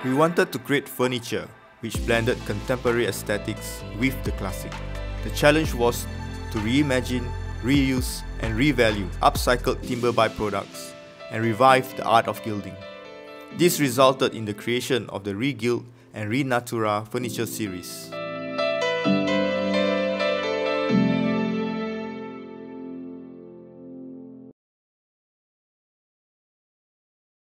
We wanted to create furniture which blended contemporary aesthetics with the classic. The challenge was to reimagine, reuse and revalue upcycled timber byproducts and revive the art of gilding. This resulted in the creation of the Regild and Renatura furniture series.